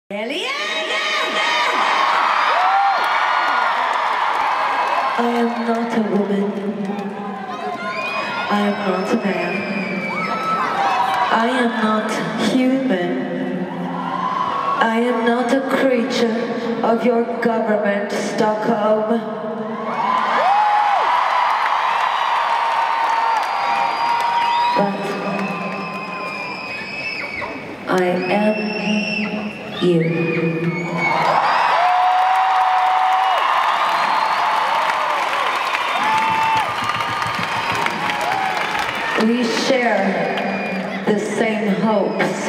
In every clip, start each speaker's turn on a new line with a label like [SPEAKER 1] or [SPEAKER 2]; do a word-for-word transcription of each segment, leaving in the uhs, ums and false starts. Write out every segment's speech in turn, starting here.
[SPEAKER 1] Hell yeah, yeah, yeah! I am not a woman. I am not a man. I am not human. I am not a creature of your government, Stockholm. But I am you. We share the same hopes.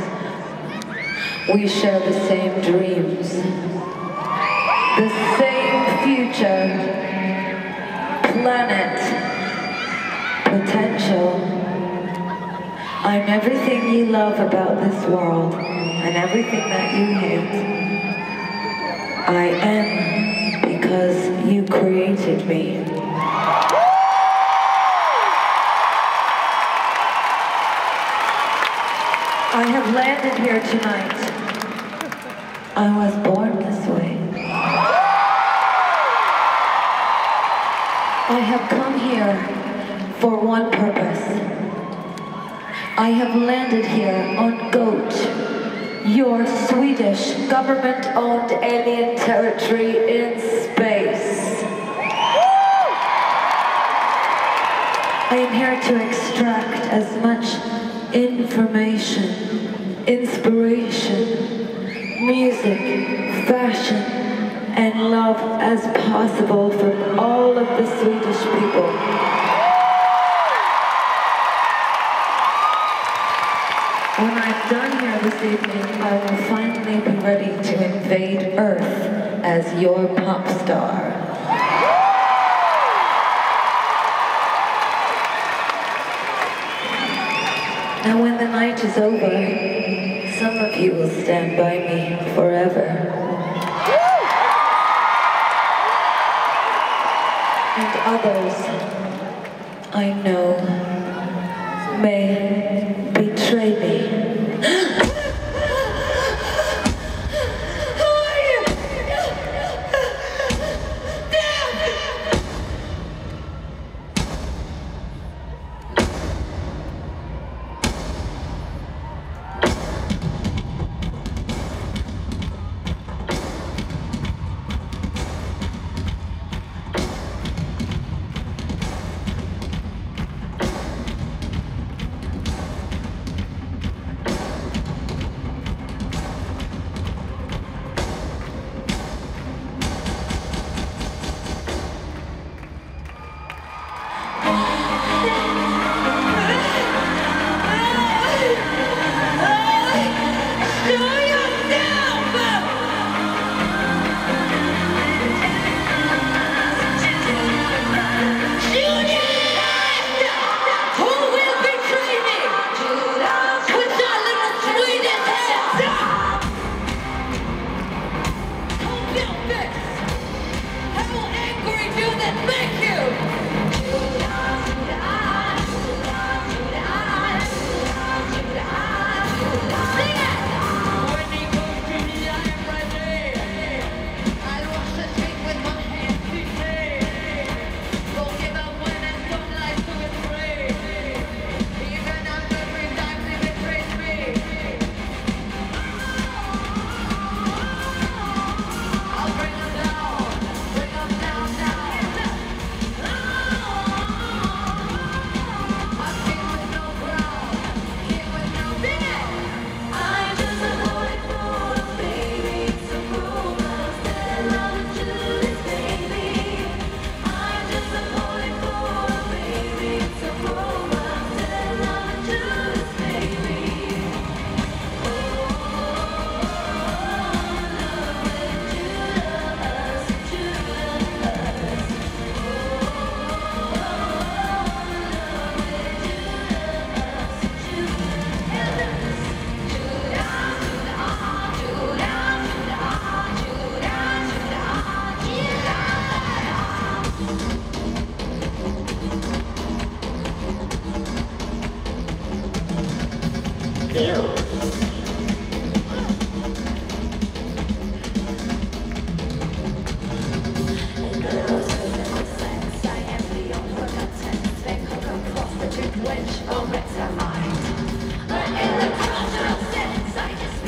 [SPEAKER 1] We share the same dreams. The same future. Planet. Potential. I'm everything you love about this world and everything that you hate. I am because you created me. I have landed here tonight. I was born this way. I have come here for one purpose. I have landed here on Goat, your Swedish government-owned alien territory in space. I am here to extract as much information, inspiration, music, fashion, and love as possible from all of the Swedish people. When I'm done here this evening, I will finally be ready to invade Earth as your pop star. Now when the night is over, some of you will stand by me forever. And others, I know, may betray me.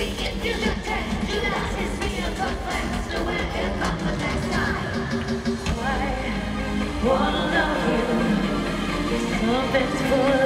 [SPEAKER 1] Wanna love you, something's full